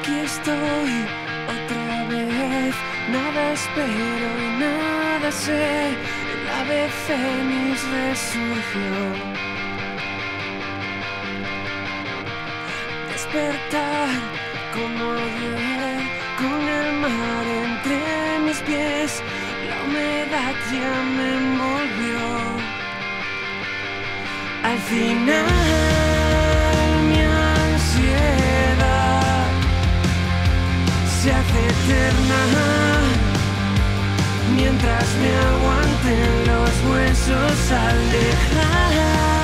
Aquí estoy otra vez, nada espero y nada sé. El ave fénix resurgió. Despertar como ayer, con el mar entre mis pies. La humedad ya me envolvió. Al final mi ansiedad se hace eterna mientras me aguanten los huesos al dejar